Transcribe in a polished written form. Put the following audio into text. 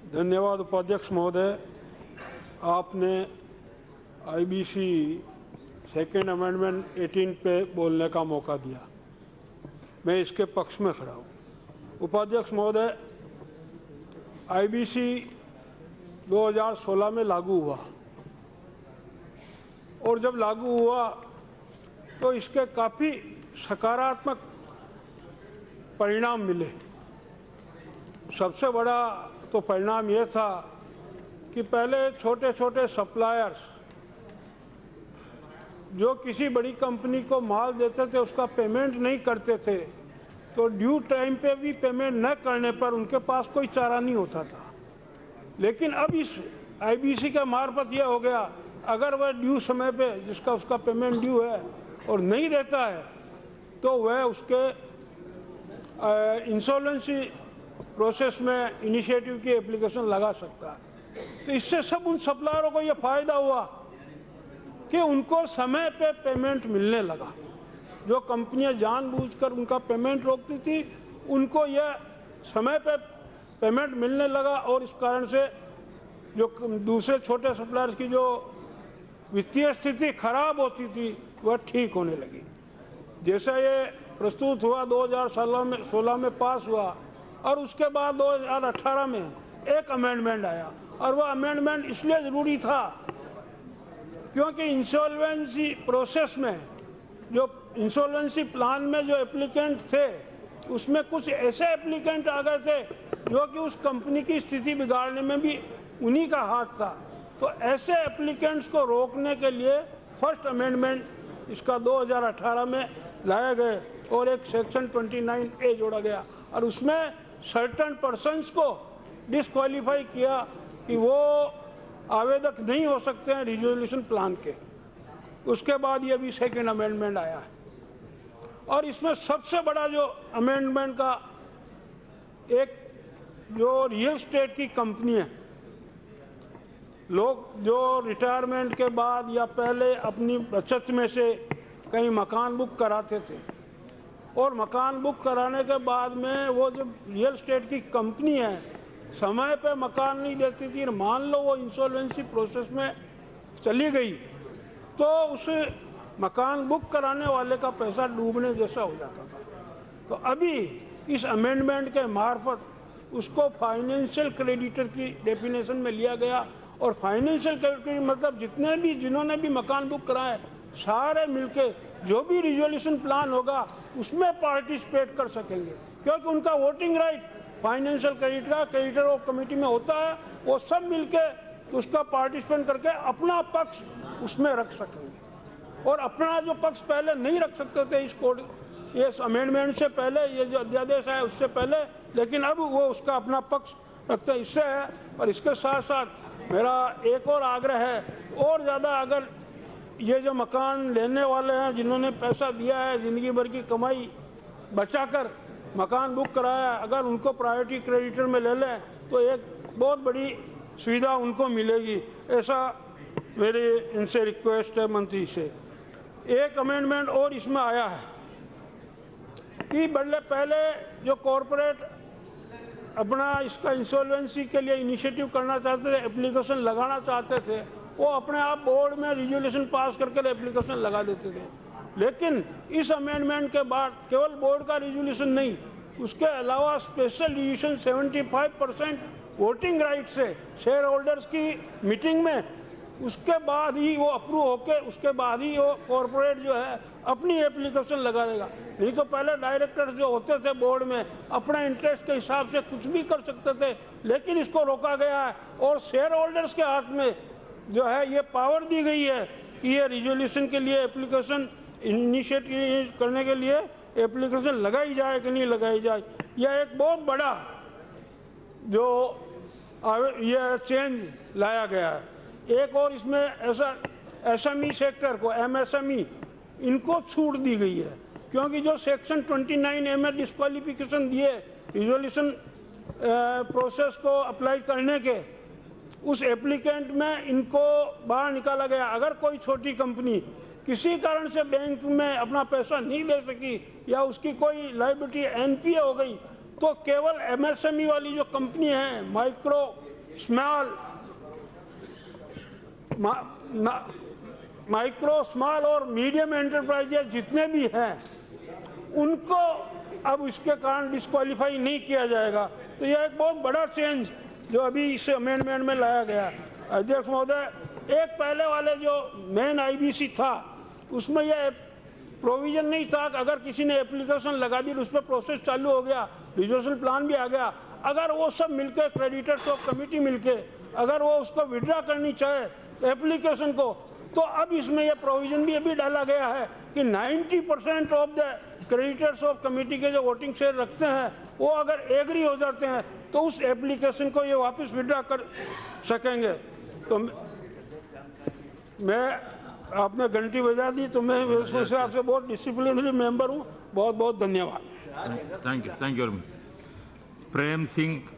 धन्यवाद उपाध्यक्ष महोदय। आपने आईबीसी सेकेंड अमेंडमेंट 18 पे बोलने का मौका दिया, मैं इसके पक्ष में खड़ा हूँ। उपाध्यक्ष महोदय, आईबीसी 2016 में लागू हुआ और जब लागू हुआ तो इसके काफ़ी सकारात्मक परिणाम मिले। सबसे बड़ा तो परिणाम ये था कि पहले छोटे छोटे सप्लायर्स जो किसी बड़ी कंपनी को माल देते थे उसका पेमेंट नहीं करते थे, तो ड्यू टाइम पे भी पेमेंट न करने पर उनके पास कोई चारा नहीं होता था। लेकिन अब इस आईबीसी के मार्फत यह हो गया, अगर वह ड्यू समय पे जिसका उसका पेमेंट ड्यू है और नहीं देता है तो वह उसके इंसॉल्वेंसी प्रोसेस में इनिशिएटिव की एप्लीकेशन लगा सकता है। तो इससे सब उन सप्लायरों को यह फ़ायदा हुआ कि उनको समय पे पेमेंट मिलने लगा। जो कंपनियां जानबूझकर उनका पेमेंट रोकती थी, उनको यह समय पे पेमेंट मिलने लगा और इस कारण से जो दूसरे छोटे सप्लायर्स की जो वित्तीय स्थिति खराब होती थी वह ठीक होने लगी। जैसा ये प्रस्तुत हुआ 2016 में पास हुआ और उसके बाद 2018 में एक अमेंडमेंट आया, और वह अमेंडमेंट इसलिए ज़रूरी था क्योंकि इंसॉल्वेंसी प्रोसेस में जो इंसॉल्वेंसी प्लान में जो एप्लीकेंट थे उसमें कुछ ऐसे एप्लीकेंट आ गए थे जो कि उस कंपनी की स्थिति बिगाड़ने में भी उन्हीं का हाथ था। तो ऐसे एप्लीकेंट्स को रोकने के लिए फर्स्ट अमेंडमेंट इसका 2018 में लाया गया और एक सेक्शन 29A जोड़ा गया और उसमें सर्टेन पर्सन्स को डिस्क्वालीफाई किया कि वो आवेदक नहीं हो सकते हैं रिजोल्यूशन प्लान के। उसके बाद ये भी सेकेंड अमेंडमेंट आया है और इसमें सबसे बड़ा जो अमेंडमेंट का एक जो रियल स्टेट की कंपनी है, लोग जो रिटायरमेंट के बाद या पहले अपनी बचत में से कहीं मकान बुक कराते थे और मकान बुक कराने के बाद में वो जो रियल स्टेट की कंपनी है समय पे मकान नहीं देती थी, मान लो वो इंसॉल्वेंसी प्रोसेस में चली गई तो उस मकान बुक कराने वाले का पैसा डूबने जैसा हो जाता था। तो अभी इस अमेंडमेंट के मार्फत उसको फाइनेंशियल क्रेडिटर की डेफिनेशन में लिया गया और फाइनेंशियल क्रेडिटर मतलब जिन्होंने भी मकान बुक कराए सारे मिलके जो भी रिजोल्यूशन प्लान होगा उसमें पार्टिसिपेट कर सकेंगे, क्योंकि उनका वोटिंग राइट फाइनेंशियल क्रेडिटर और कमेटी में होता है। वो सब मिलके उसका पार्टिसिपेट करके अपना पक्ष उसमें रख सकेंगे और अपना जो पक्ष पहले नहीं रख सकते थे इस कोड ये अमेंडमेंट से पहले, ये जो अध्यादेश है उससे पहले, लेकिन अब वो उसका अपना पक्ष रखते हैं। इससे है और इसके साथ साथ मेरा एक और आग्रह है, और ज़्यादा अगर ये जो मकान लेने वाले हैं जिन्होंने पैसा दिया है ज़िंदगी भर की कमाई बचाकर मकान बुक कराया, अगर उनको प्रायोरिटी क्रेडिटर में ले लें तो एक बहुत बड़ी सुविधा उनको मिलेगी। ऐसा मेरी इनसे रिक्वेस्ट है मंत्री से। एक अमेंडमेंट और इसमें आया है कि पहले जो कॉरपोरेट अपना इसका इंसॉल्वेंसी के लिए इनिशिएटिव करना चाहते थे, एप्लीकेशन लगाना चाहते थे, वो अपने आप बोर्ड में रिजोल्यूशन पास करके एप्लीकेशन लगा देते थे। लेकिन इस अमेंडमेंट के बाद केवल बोर्ड का रिजोल्यूशन नहीं, उसके अलावा स्पेशल डिसीजन 75% वोटिंग राइट से शेयर होल्डर्स की मीटिंग में उसके बाद ही वो अप्रूव होके उसके बाद ही वो कॉरपोरेट जो है अपनी एप्लीकेशन लगा देगा। नहीं तो पहले डायरेक्टर्स जो होते थे बोर्ड में अपना इंटरेस्ट के हिसाब से कुछ भी कर सकते थे, लेकिन इसको रोका गया है और शेयर होल्डर्स के हाथ में जो है ये पावर दी गई है कि ये रिजोल्यूशन के लिए एप्लीकेशन इनिशिएटिव करने के लिए एप्लीकेशन लगाई जाए कि नहीं लगाई जाए। यह एक बहुत बड़ा जो यह चेंज लाया गया है। एक और इसमें ऐसा एसएमई सेक्टर को एमएसएमई इनको छूट दी गई है, क्योंकि जो सेक्शन 29A में डिस्क्वालिफिकेशन दिए रिजोल्यूशन प्रोसेस को अप्लाई करने के, उस एप्लीकेंट में इनको बाहर निकाला गया। अगर कोई छोटी कंपनी किसी कारण से बैंक में अपना पैसा नहीं दे सकी या उसकी कोई लायबिलिटी एनपीए हो गई, तो केवल एमएसएमई वाली जो कंपनी है, माइक्रो माइक्रो स्मॉल और मीडियम एंटरप्राइजेज जितने भी हैं उनको अब इसके कारण डिस्क्वालीफाई नहीं किया जाएगा। तो यह एक बहुत बड़ा चेंज जो अभी इस अमेंडमेंट में लाया गया। अध्यक्ष महोदय, एक पहले वाले जो मेन आईबीसी था उसमें यह प्रोविजन नहीं था कि अगर किसी ने एप्लीकेशन लगा दी उस पर प्रोसेस चालू हो गया, डिवोशनल प्लान भी आ गया, अगर वो सब मिलके क्रेडिटर्स ऑफ कमेटी मिलके अगर वो उसको विड्रॉ करनी चाहे एप्लीकेशन को, तो अब इसमें यह प्रोविजन भी अभी डाला गया है कि 90% of the creditors of committee के जो वोटिंग शेयर रखते हैं वो अगर एग्री हो जाते हैं तो उस एप्लीकेशन को ये वापस विड्रॉ कर सकेंगे। तो मैं आपने घंटी बजा दी तो मैं उस हिसाब से बहुत डिसिप्लिनरी मेंबर हूँ। बहुत बहुत धन्यवाद। Thank you Prem Singh.